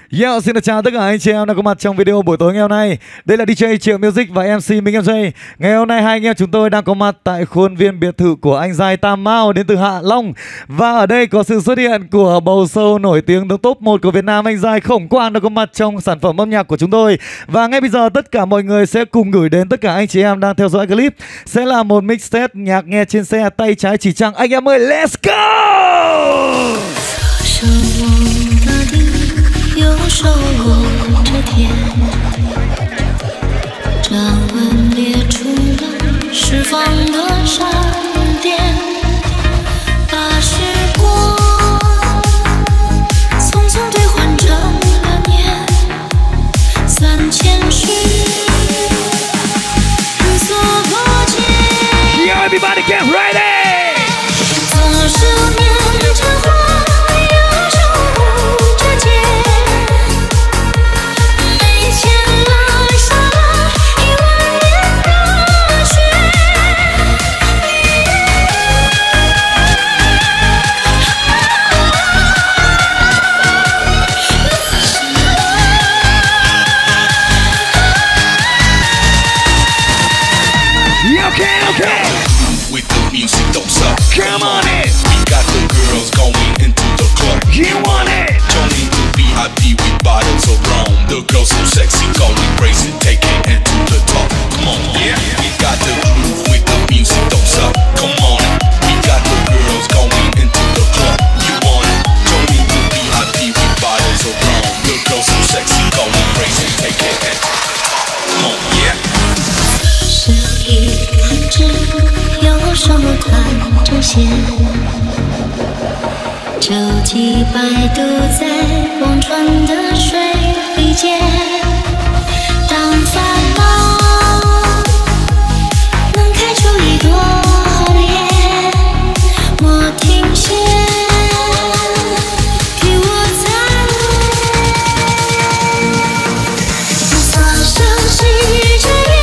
Yo, xin chào tất cả anh chị em đang có mặt trong video buổi tối ngày hôm nay. Đây là DJ Triệu Music và MC Minh Em J. Ngày hôm nay hai anh em chúng tôi đang có mặt tại khuôn viên biệt thự của anh Giai Tam Mao đến từ Hạ Long. Và ở đây có sự xuất hiện của bầu sâu nổi tiếng trong top 1 của Việt Nam, anh Giai Khổng Quang đang có mặt trong sản phẩm âm nhạc của chúng tôi. Và ngay bây giờ tất cả mọi người sẽ cùng gửi đến tất cả anh chị em đang theo dõi clip sẽ là một mixtape nhạc nghe trên xe tay trái chỉ trăng. Anh em ơi, let's go! 右手握着天，掌纹裂出了释放的闪电，把时光匆匆兑换成了年，3000世无所不见。 Yo, everybody get ready! 左手捻着花。 Come on it! We got the girls going into the club. You want it? Don't need to be happy with bottles of rum. The girls so sexy, going crazy, taking it to the top. Come on, yeah. We got the groove with the music, don't stop. Come on, we got the girls going into the club. You want it? Don't need to be happy with bottles of rum. The girls so sexy, going crazy, taking it to the top. Come on, yeah. 是一只右手弹着弦，舟楫摆渡在忘川的水里间。当烦恼能开出一朵莲，莫停歇，替我赞美。洒上细着眼。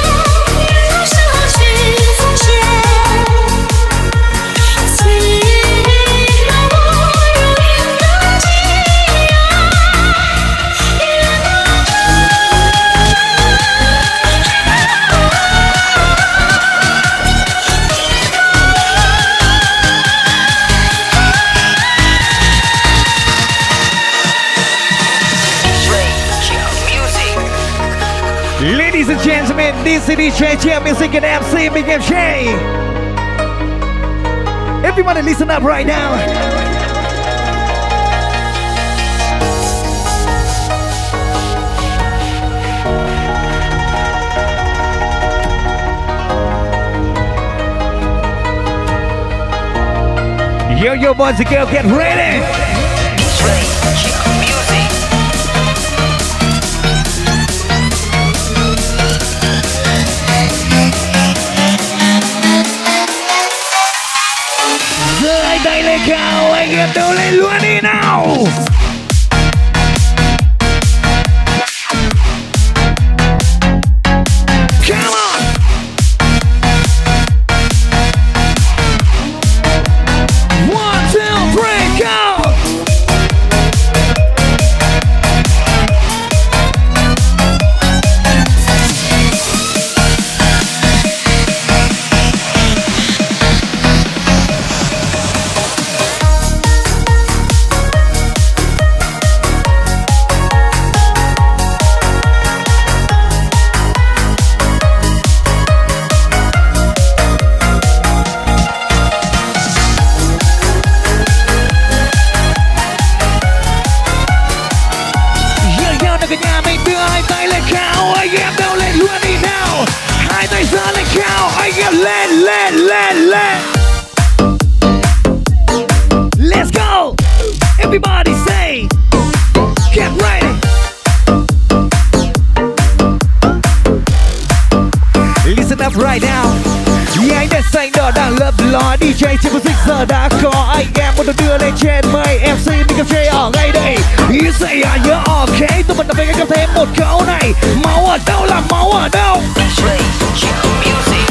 Ladies and gentlemen, this is DJ Triệu Music and MC Minh Em J. Everybody listen up right now. Yo, boys and girls, get ready. Tay lên cao, anh em đâu lên luôn đi nào. Come on. One, two, three, go. Lên. Let's go. Everybody say, get ready. Listen up right now. Yeah, anh đèn xanh đỏ đang lấp ló. DJ Triệu Music giờ đã có anh em muốn được đưa lên trên mây. MC Minh Em J ở ngay đây. You say are you okay? Tụi mình đã về ngay cho thêm một câu này. Máu ở đâu là máu ở đâu? DJ Triệu Music.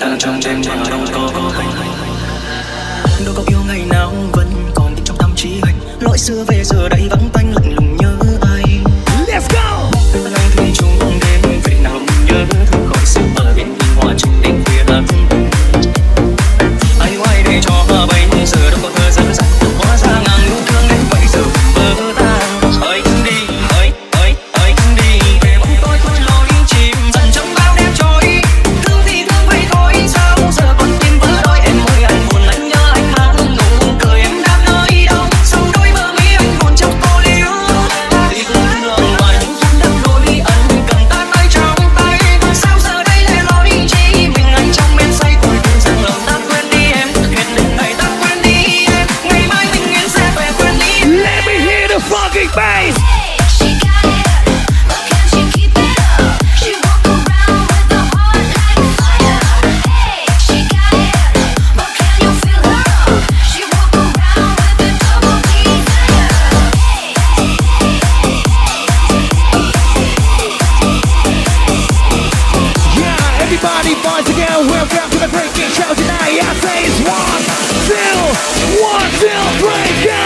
trong đêm mà đâu có hay. Đâu có yêu ngày nào vẫn còn in trong tâm trí anh. Lỗi xưa về giờ đây vắng tanh lạnh lùng nhớ ai. Let's go. Ngày thủy chung đêm về nào nhớ thương khỏi xưa ở bên hiên hòa trong đêm khuya lắm. Ai hoài để cho bây giờ đâu có thơ dẫn dắt. Hóa ra ngàn yêu thương đến bây giờ vỡ tan. Ơi đi, ơi đi. Để bóng tôi khuất lối chìm dần trong bao đêm trôi. Thương thì thương vậy thôi sao giờ còn tim vỡ đôi. Em ơi anh buồn anh nhớ anh mang nụ cười em đang nơi đâu. Sau đôi mơ mi anh buồn trong cô liêu. Tiếc thương mà những phút đắp đôi anh cầm ta tay trong tay. Sao giờ đây lại lối chỉ mình anh trong men say tuổi thương rằng lòng ta quên đi em. Hẹn đến ngày ta quên đi em. Ngày mai mình yên sẽ về quên đi em. Let me hear the fucking bass. She got it, but can she keep it up? She walk around with a heart like fire. Hey, she got it, but can you feel her? She walk around with a double desire. Yeah, everybody, boys and girls, welcome to the breaking show tonight. I say it's 1, 2, 3, go.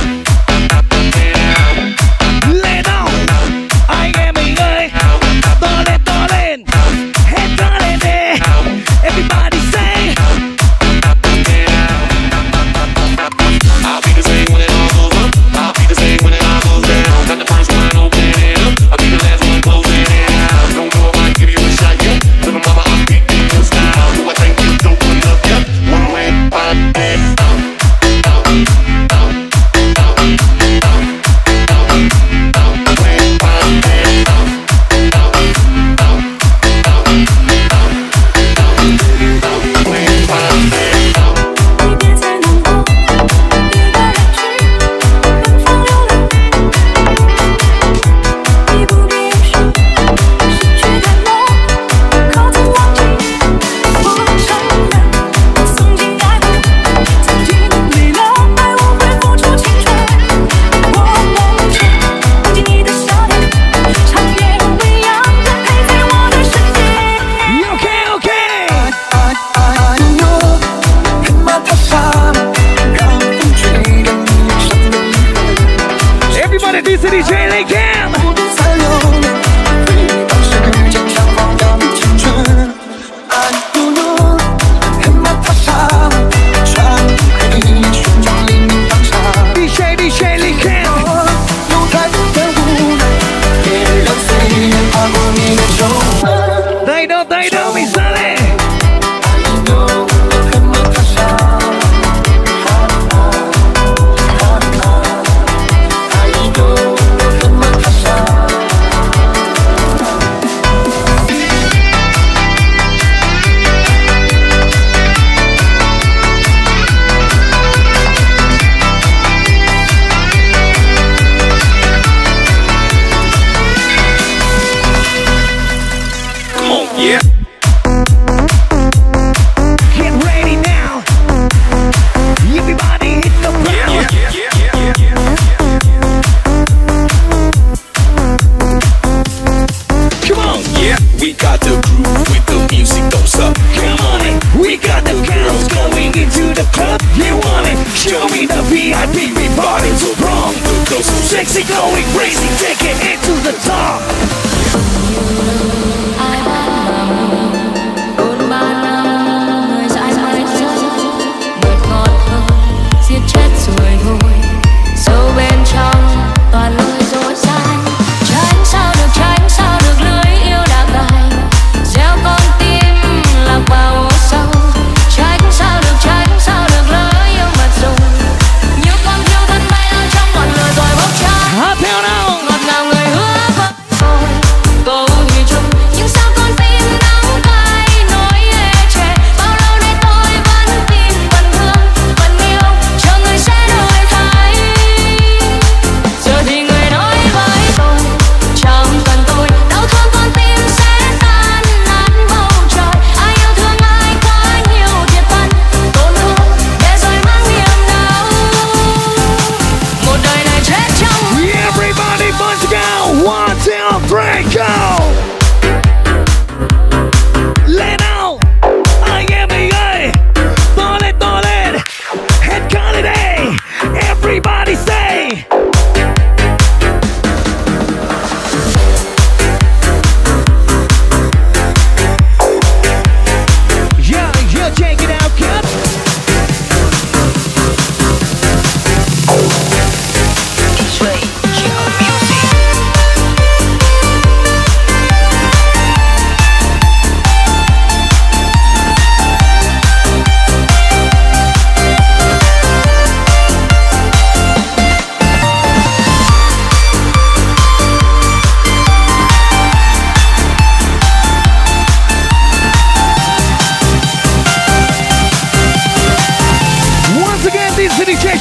Lên nào, anh em mình ơi, to lên, hết to lên đi. Everybody say. I'll be the same when it all goes up. I'll be the same when it all goes down. Not the first one opening up. I'll be the last one closing it out. Don't know if I give you a shot yet. Little mama, I'm beating your style. Do I think you don't put up yet? One way, five, and DJ Lê Cam. DJ Lê Cam. Tay đâu mình ra lên. Yeah. Get ready now. Everybody hit the ground. Come on. Yeah, we got the groove with the music, don't suck. Come on in. We got the girls going into the club. You want it? Show me the VIP. We party so wrong. The girls so Sexy, going crazy, taking it to the top. Chết rồi thôi, sâu bên trong toàn lời dối gian. Tránh sao được lưới yêu đã gài, gieo con tim lạc vào hố sâu. Tránh sao được lỡ yêu mất rồi, như con thiêu thân bay lao trong ngọn lửa rồi bốc cháy. Hát theo nào. Ngọt ngào người hứa với tôi.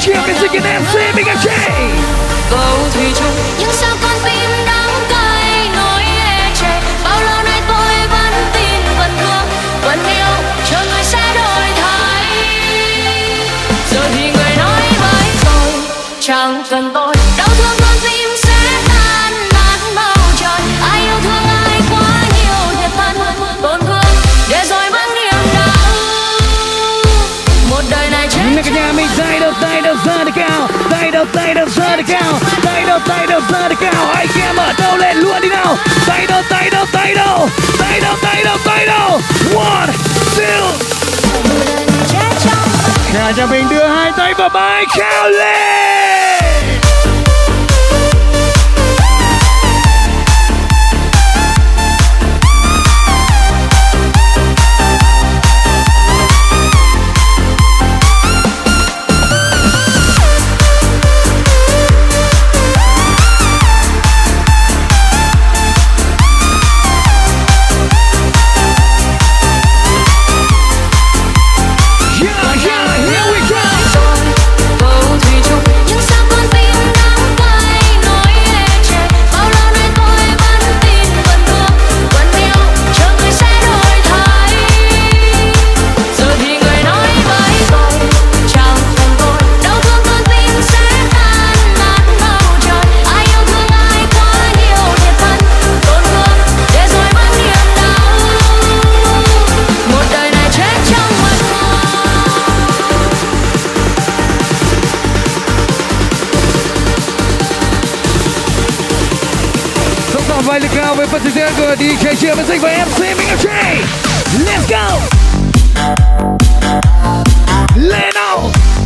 Chiều Music and MC Minh Anh Trai. Cầu thủy chung Nhưng sao con tim đắng cay nỗi ê chề. Bao lâu nay tôi vẫn tin vẫn thương vẫn yêu, chờ người sẽ đổi thay. giờ thì người nói với tôi Chẳng cần tôi đau thương con tim sẽ tan nát bầu trời. Ai yêu thương ai quá nhiều thiệt thân tổn thương để rồi vẫn niềm đau. Một đời này chết Nè cả nhà mình tay đầu ra đi cao, tay đầu ra đi cao, tay đầu ra đi cao. Anh em ở đâu lên luôn đi nào. Tay đầu. One, two. một đời này chết trong Nhà mình đưa hai tay vào vai cao lên. Vai legal với phần trình diễn của DJ Chiều Music và MC Minh Anh Trai. Let's go. Lên nào.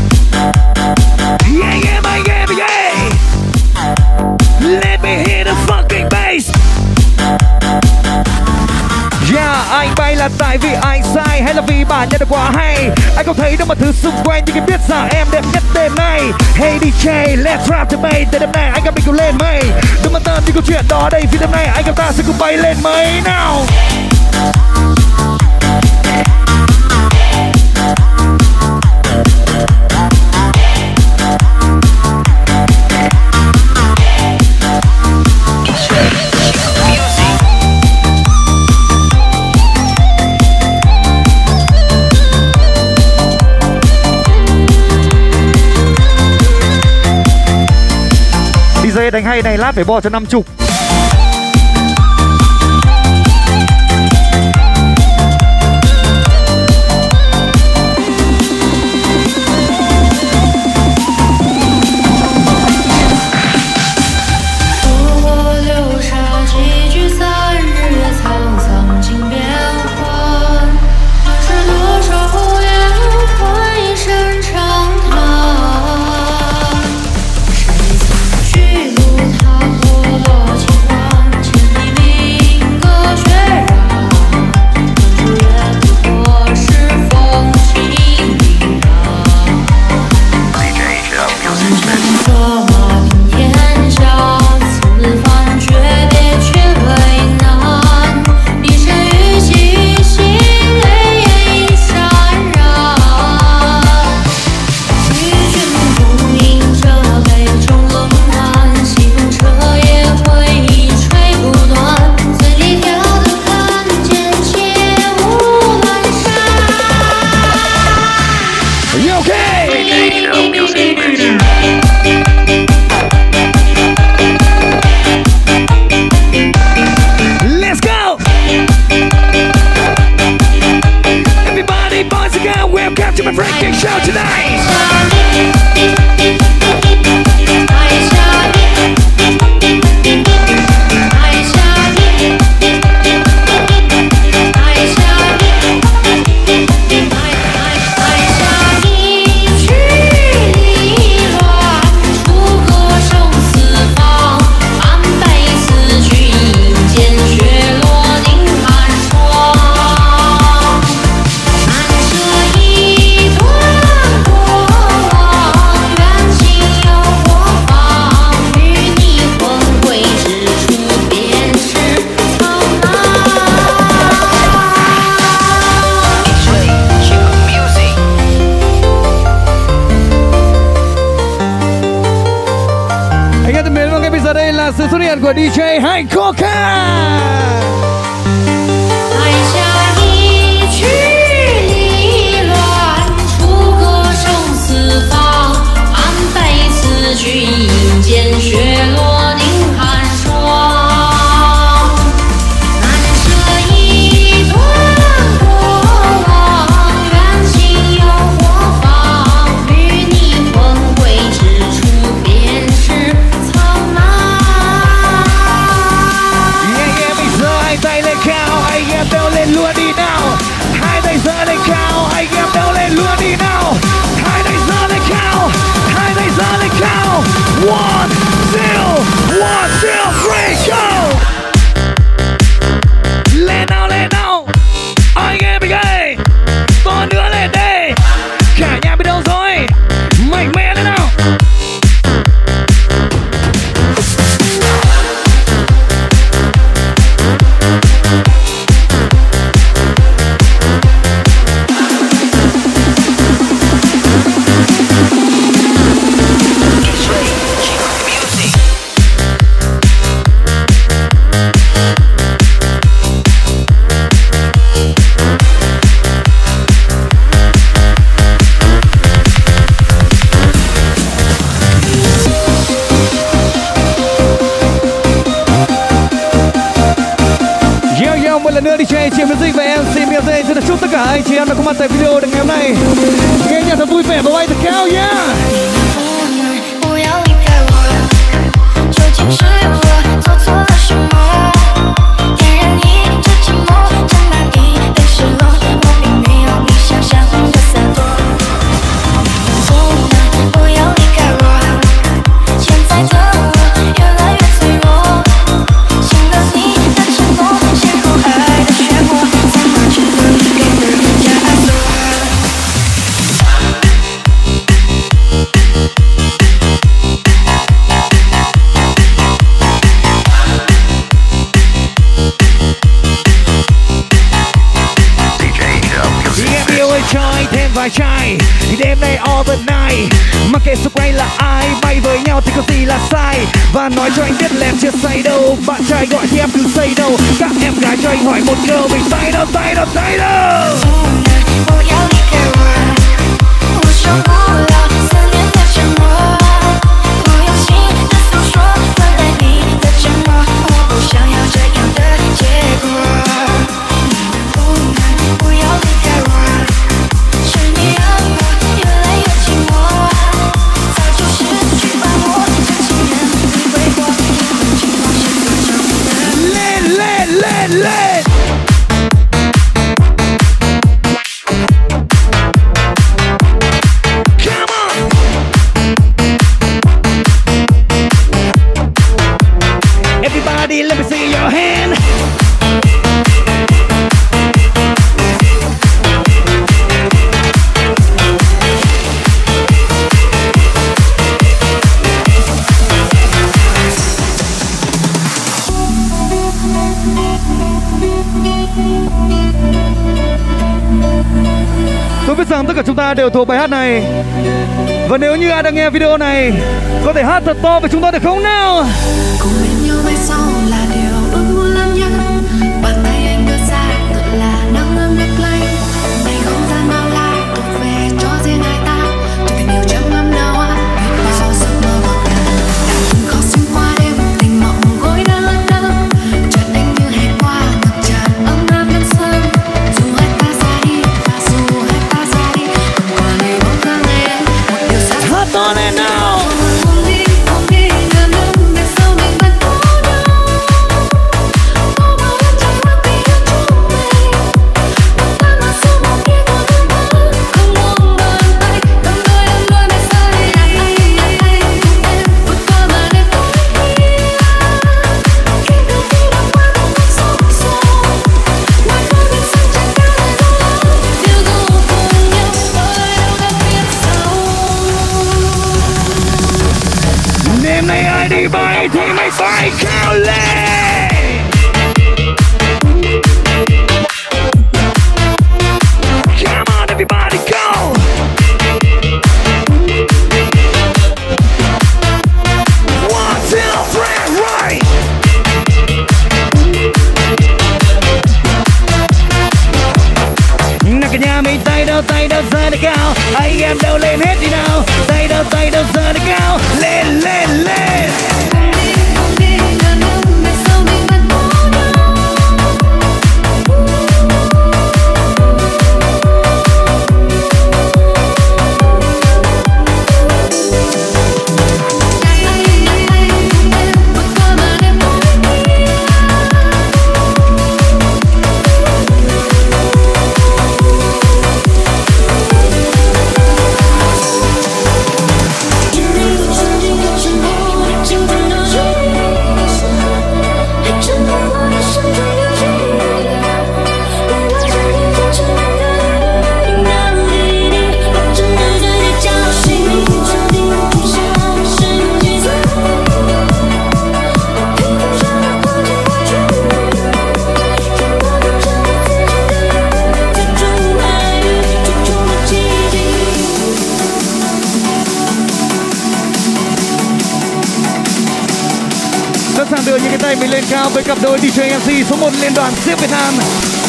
Yeah. Let me hear the fucking bass. Yeah, anh bay là tại vì anh sai hay là vì bản nhận được quá hay? Anh không thấy đâu mà thứ xung quanh nhưng anh biết rằng em đẹp nhất đêm nay. Hey DJ, let's rap to mây. Từ đêm nay anh gặp mình cùng lên mây. Đừng quan tâm những câu chuyện đó đây vì đêm nay anh gặp ta sẽ cùng bay lên mây nào. DJ đánh hay này lát phải bo cho 50. đàn của DJ Hạnh Coca. 台下一曲离乱，出个生死方，安倍此去阴间雪落凝寒霜。难舍一段过往，缘尽又何妨？与你魂归之处，便是苍茫。 Bây giờ hai tay lên cao, anh em đều lên luôn đi nào. Hai tay giơ lên cao, anh em đều lên luôn đi nào. Hai tay giơ lên cao, hai tay giơ lên cao. 1, 2, 3, go. Lên nào, anh em mình ơi, to nữa lên đây. Cả nhà biết đâu rồi, mạnh mẽ lên nào. Lần nữa DJ Triệu Music và MC Music xin được chúc tất cả anh chị em đã có mặt tại video được ngày hôm nay nghe nhạc thật vui vẻ và bay thật cao nhá. 不要离开我，究竟是我做错了什么？点燃你这寂寞，承担你的失落，我并没有你想象的洒脱。不要离开我，现在的我越来越脆弱，信了你的承诺，陷入爱的漩涡，才麻痹了你给的枷锁。 Trói thêm vài chai thì đêm nay all the night. Mặc kệ xung quanh là ai, bay với nhau thì có gì là sai. Và nói cho anh biết là em chưa say đâu. Bạn trai gọi thì em cứ say đâu. Các em gái cho anh hỏi một câu, mình say đâu, say đâu, say đâu. 不要离开我，我受不了思念的折磨。我用心的诉说，换来你的沉默。我不想要这样的结果。不要离开我，是你让我越来越寂寞。早就失去把握，真情人你挥霍，一份情话是最长的。 Let Everybody, let me see your hand. Tôi biết rằng tất cả chúng ta đều thuộc bài hát này. Và nếu như ai đang nghe video này, có thể hát thật to với chúng tôi được không nào? Cùng bên nhau mai sau là điều ước muốn làm nhất. Bàn tay anh đưa ra tự là nắng ấm lấp lánh. Này không gian bao la thuộc về cho riêng hai ta. Chẳng cần nhiều trăm năm nào á, biết bao giấc mơ ngọt ngào. Đã từng khó xuyên qua đêm, tình mộng gối đã lân đâm. Chợt anh như hè qua, ngập tràn ấm áp nhân xuân. Dù hai ta ra đi, và dù hai ta ra đi, còn qua ngày bóng dáng em một điều xa xôi. Hát to lên nào. Đêm nay ai đi bay thì mày bay cao lên. Come on everybody go. 1, 2, 3, right. tay đâu giơ nó cao, anh em đâu lên hết đi nào. Tay đâu giơ nó cao, lên lên lên. Sẵn sàng đưa những cái tay mình lên cao với cặp đôi DJ MC số 1 liên đoàn siếc Việt Nam.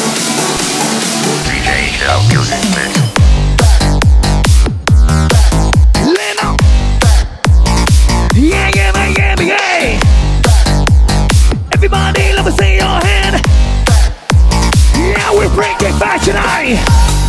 Lên nào. Yeah, yeah, man, yeah, yeah. Everybody, let me see your hand. Yeah, we're bringing back tonight.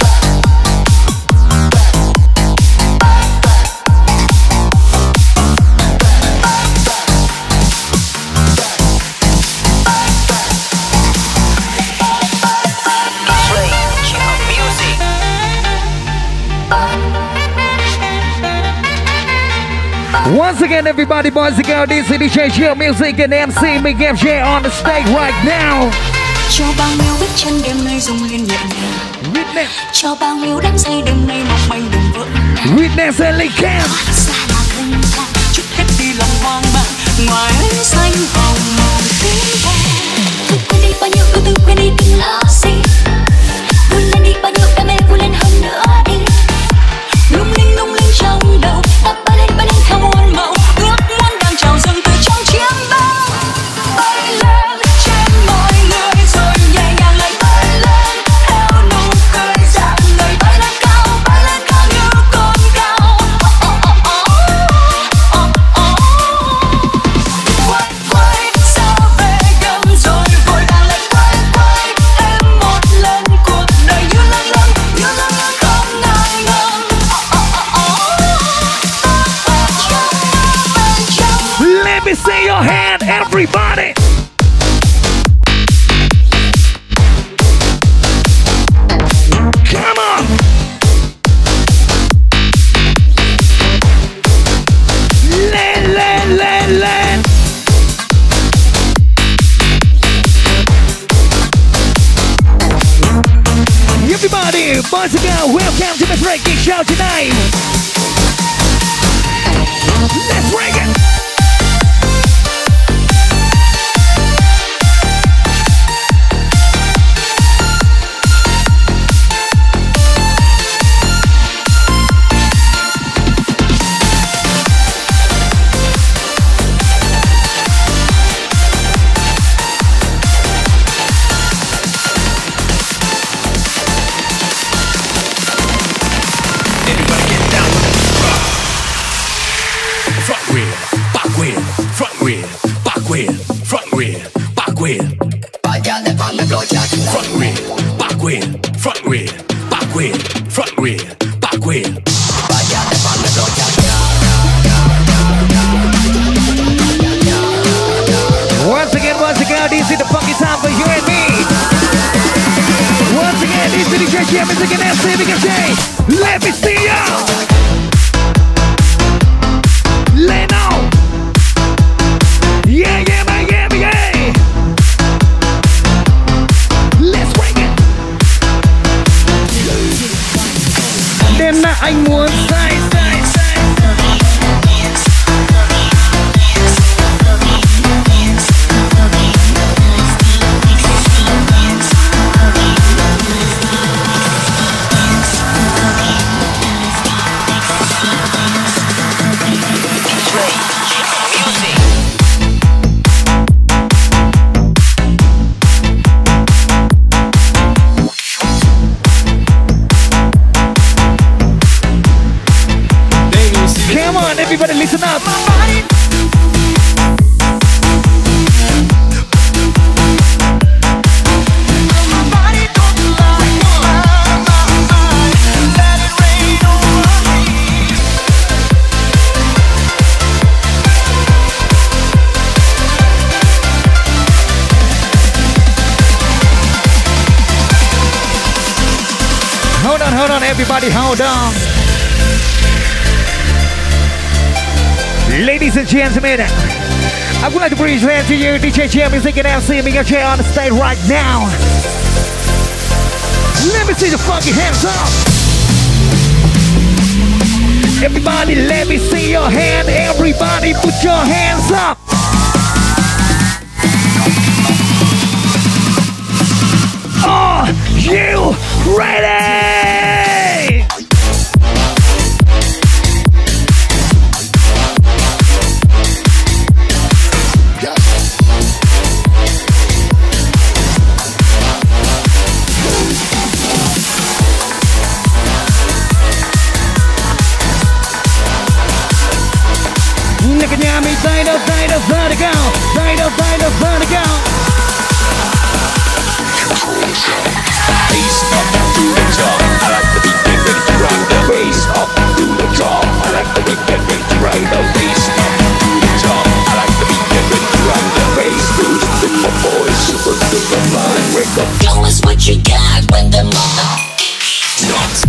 Once again, everybody, boys and girls, this is DJ Chill Music and MC Big MJ on the stage right now. Cho bao nhiêu bước chân đêm nay rung lên nhẹ nhàng. Cho bao nhiêu đám say đêm nay mong manh đừng vỡ. Witness and Lee Cam. Thoát ra là linh thang, chút hết đi lòng hoang mang. Ngoài ánh xanh hồng màu tím vàng. Thôi quên đi bao nhiêu ưu tư, quên đi đừng lo gì. Vui lên đi bao nhiêu đam mê, vui lên hơn nữa đi. Lung linh trong đầu, ta bay lên theo muôn màu. Ước muốn đang trào dâng từ trong chiêm bao. Bay lên trên mọi người rồi nhẹ nhàng lại bay lên. Theo nụ cười dạng người bay lên cao như con cao. Quay xa về gần rồi vội vàng lại quay em một lần cuộc đời như lâng lâng không ngại ngần. Let me see your hand, everybody. Come on. Lên. Everybody, boys and girls, welcome to the breaking show tonight. Let's break it. Once again, this is the funky time for you and me. Once again, this is DJ Chill Music and MC Big MJ. Let me see y'all. Lay now. Yeah, yeah, man, yeah, yeah. Let's bring it. Đêm nay anh muốn say. Come on, everybody listen up. Hold on, everybody, hold on. Ladies and gentlemen, I would like to present to you DJ Chair Music and MC Miguel Chair on the stage right now. Let me see the funky hands up. Everybody, let me see your hand. Everybody, put your hands up. Are you ready? Look at me, tay đâu, run it down. Tay đâu, run it down. Bass up to the top. I like the beat, get ready to run the bass up to the top. I like the beat, get ready to run the bass up to the top. I like the beat, get ready to run the bass. Boost with my voice, super duper fine. Wake up, Show us what you got when the mother nuts.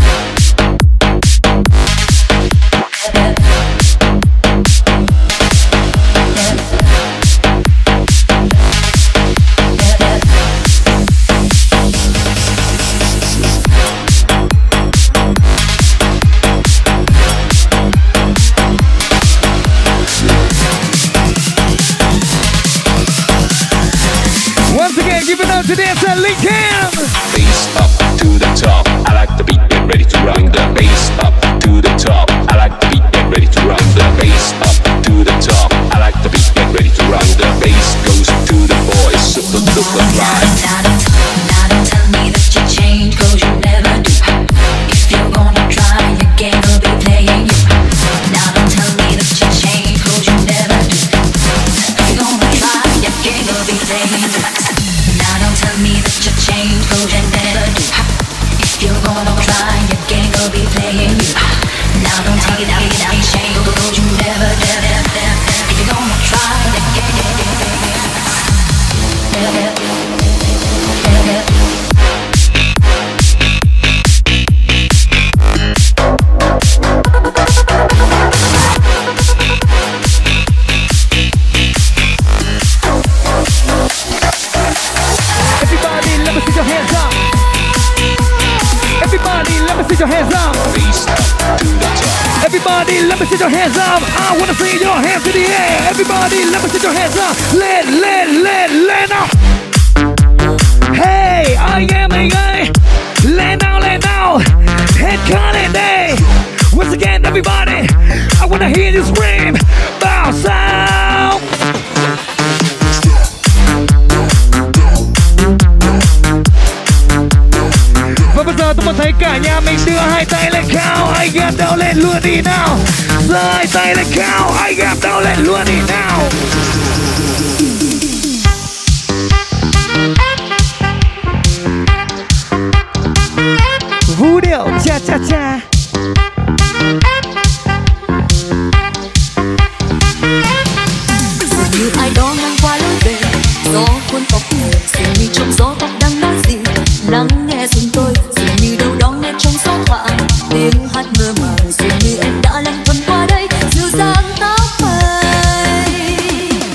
Giving up to dance at Lincoln. Bass up to the top. I like the beat, get ready to run the bass up to the top. I like the beat, get ready to run the bass up to the top. I like the beat, get ready to run the bass goes to the boys, super duper fly. Now don't tell me that you change, cause you never do. If you're gonna try, your game will be playing you. Now don't tell me that you change, cause you never do. If you're gonna try, your game will be playing you. Now don't tell me that you change, cause you never do. If you're gonna try, your game will be playing you. Now don't tell me that you change, cause you never do. If you're gonna try, your game will be playing you. Everybody, let me see your hands up. Everybody, let me see your hands up. Bass up to the top. Everybody, let me see your hands up. I wanna see your hands in the air. Everybody, let me see your hands up. Let up. Hey, I am a guy. Let now. Head calling day. Once again, everybody, I wanna hear you scream. Bounce out. Và bây giờ tôi muốn thấy cả nhà mình đưa hai tay lên cao. Anh em đâu lên luôn đi nào. Giơ hai tay lên cao. Anh em đâu lên luôn đi nào. Vũ điệu cha cha cha. Dường như ai đó ngang qua lối về, gió cuốn tóc người, dường như trong gió tóc đang nói gì. Lắng nghe giùm tôi, dường như đâu đó nghe trong gió thoảng tiếng hát mơ màng. Dường như em đã lanh thuần qua đây, dịu dàng tóc mây.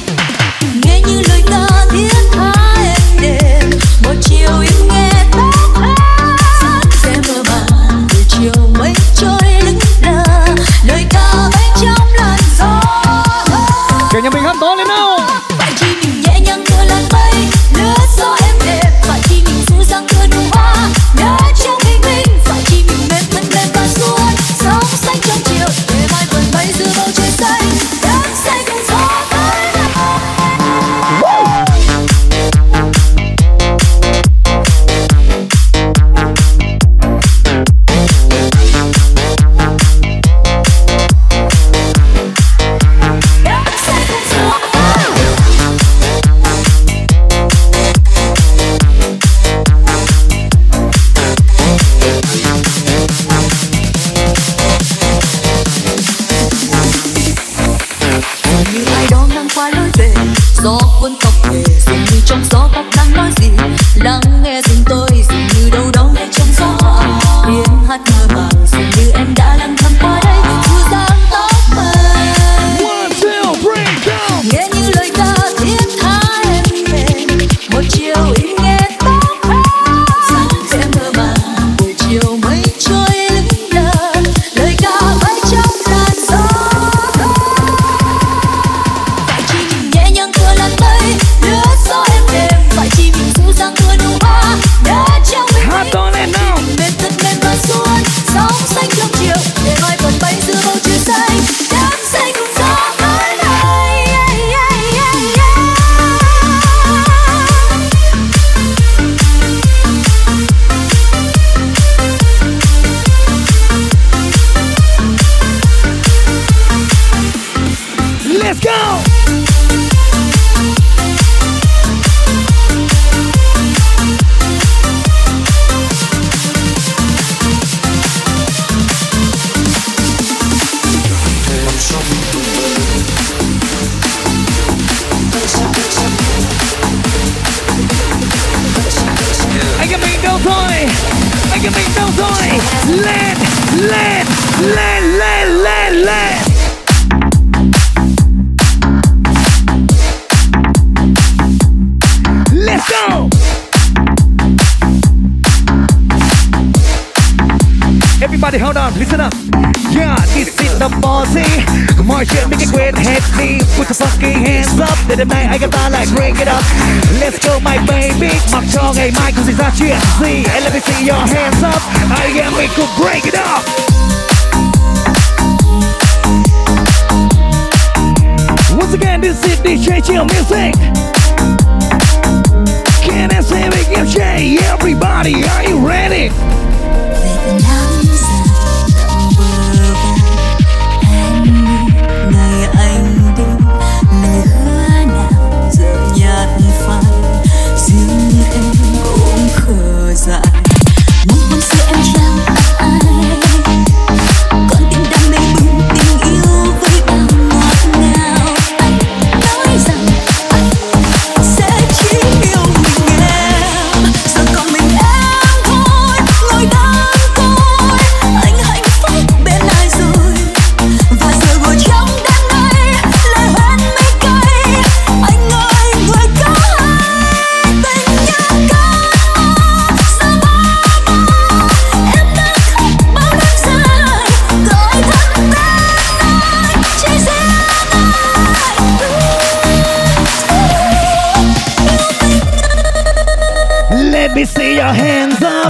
Let's go. Anh em mình đâu rồi? Anh em mình đâu rồi? Lên, lên, lên, lên, lên, lên. Let's go. Everybody hold on, listen up. Yeah, this is the bossy. Mọi chuyện mình quên hết đi. Put your fucking hands up. Để đêm nay anh em ta lại bring it up. Let's go my baby. Mặc cho ngày mai không xảy ra chuyện gì. And let me see your hands up. Anh em mình cùng break it up. Once again, this is DJ Chill Music. Can I say it again, Jay? Everybody, are you ready? Let me see your hands up.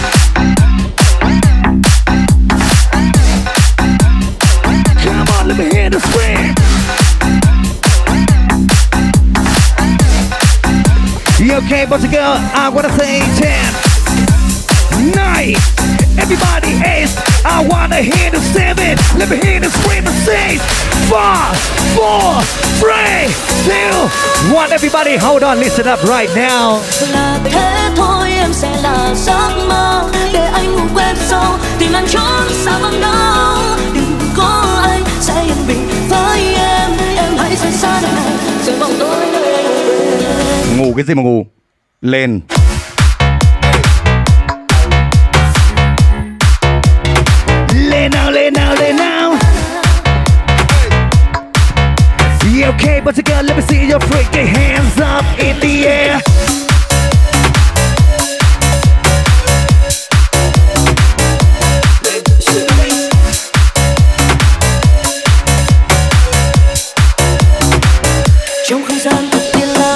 Come on, let me hear the scream. You okay, boys and girls? I wanna say 10, 9. Everybody 8. I wanna hear the 7. Let me hear the scream and 6, 5, 4, 3, 2, 1. Everybody, hold on, listen up right now. Là thế thôi, em sẽ là giấc mơ để anh ngủ quên sâu tìm anh trốn xa vắng đâu. Đừng có anh sẽ yên bình với em hãy rời xa nơi này rồi vòng tôi nơi. Ngủ cái gì mà ngủ? Lên. Lên nào, lên nào, lên nào. You okay, but you gotta let me see your freaking hands up in the air. Trong không gian thật yên lặng.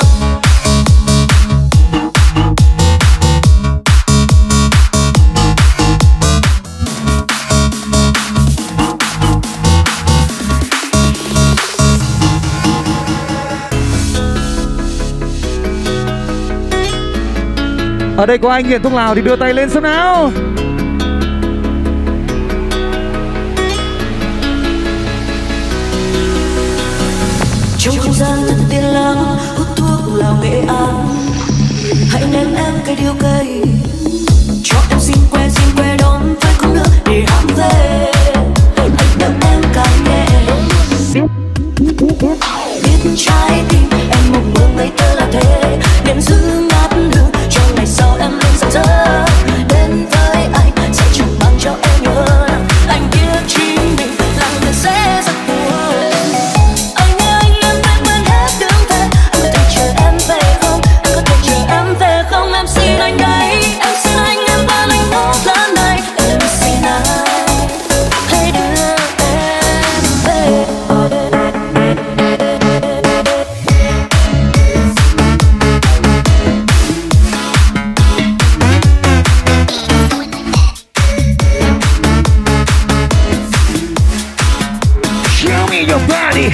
Ở đây có ai nghiện thuốc lào thì đưa tay lên xem nào. Trong không gian thật yên lặng, hút thuốc lào Nghệ An. Hãy ném em cây điếu cây, cho em xin que đón với khúc nước để hát về. Anh đợi em càng nhẹ, biết trái tim em mộng mơ ngây thơ là thế. Niềm giữ ngát hương cho ngày sau em lên rạng rỡ. Đến với anh sẽ chẳng mang cho em nhớ anh biết chính mình là người sẽ rất buồn. Anh ơi em phải quên hết đường về. Anh có thể chờ em về không? Anh có thể chờ em về không? Em xin anh đấy. Em xin anh em và anh một lần này. Em xin anh hãy đưa em về. Show me your body.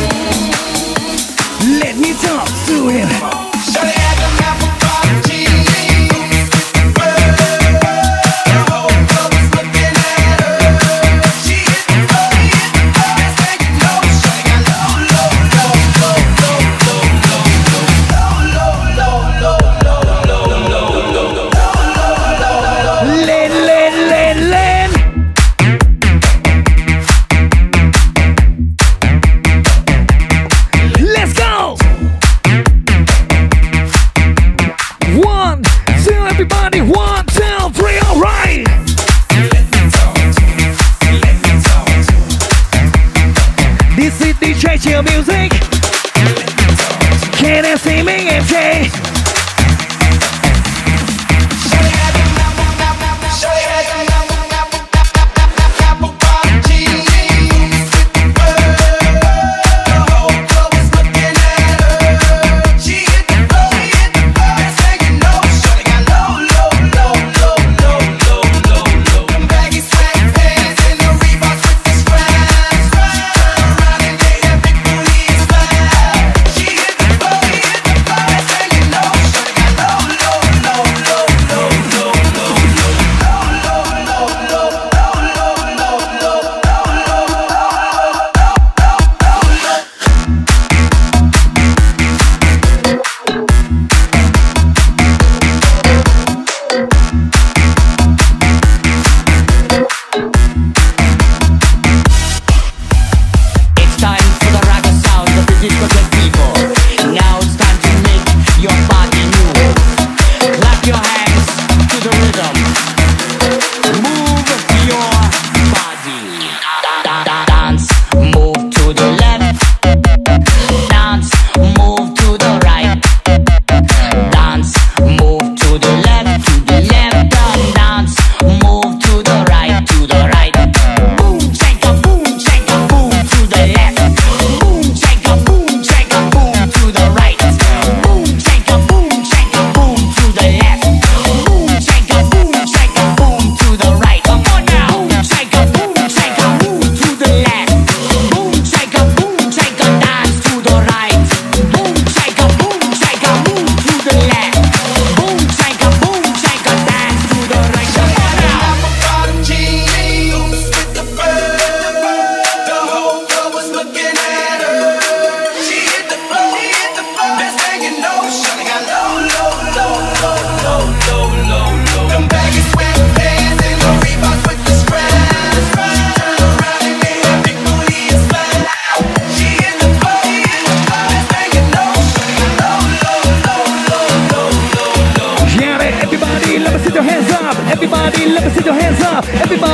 Let me talk to him. Shawty had them apple bottom jeans.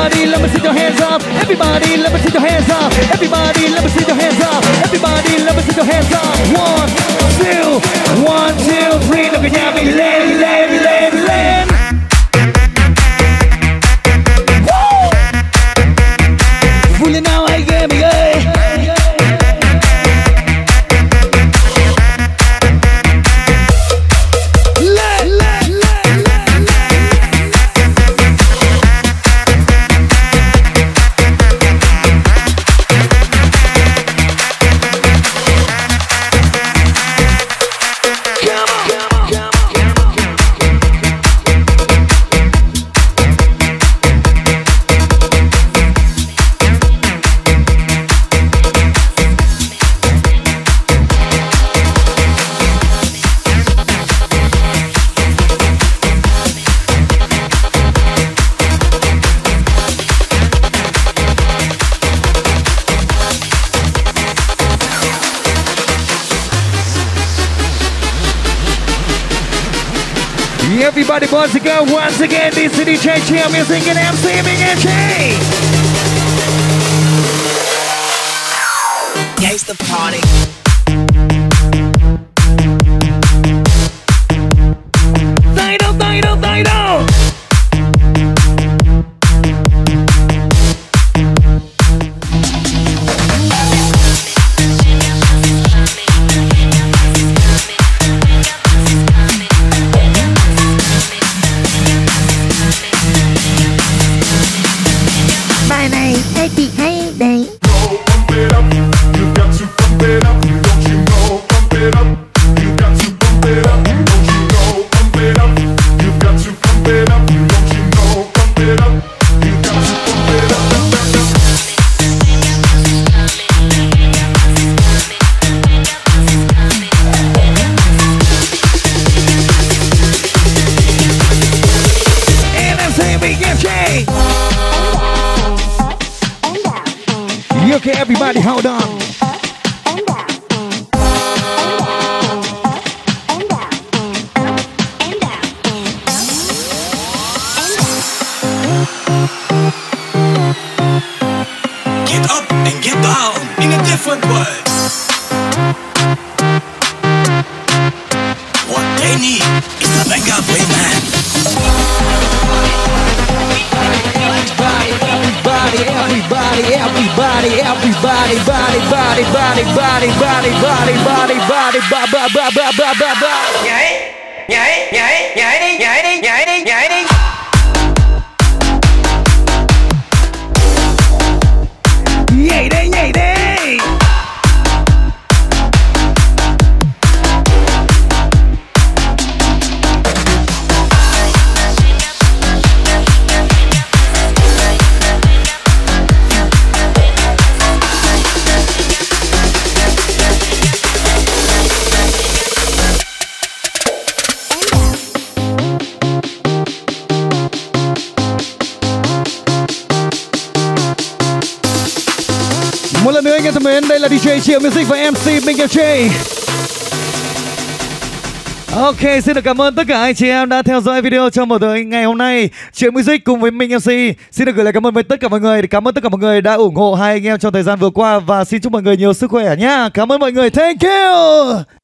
Everybody, let me see your hands up. Everybody, let me see your hands up. Everybody, let me see your hands up. Everybody, let me see your hands up. 1, 2, 1, 2, 3. Look at nhà mình lên, lên, lên, lên. Vui lên nào anh em mình ơi. Everybody, boys and girls, once again, this is DJ Chill Music and MC Minh Em Chi. Gangsta party. Tay đâu, tay đâu, tay đâu. Bài này hay thì hay đấy. Pump it up, you got to pump it up. Don't you know? Pump it up, you got to pump it up. Don't you know? Pump it up, you got to pump it up. Don't you know? Pump it up, you got to pump it up. And MC Minh Em Chi. Okay, everybody, hold on. Get up and get down in a different way. What they need is the backup man. Nhảy đi. Nhảy đi. Một lần nữa anh em thân mến, đây là DJ Chill Music và MC Minh Em Chi. Ok, xin được cảm ơn tất cả anh chị em đã theo dõi video trong buổi tối ngày hôm nay. Chill Music cùng với Minh MC xin được gửi lời cảm ơn với tất cả mọi người. Cảm ơn tất cả mọi người đã ủng hộ hai anh em trong thời gian vừa qua và xin chúc mọi người nhiều sức khỏe nhá. Cảm ơn mọi người, thank you.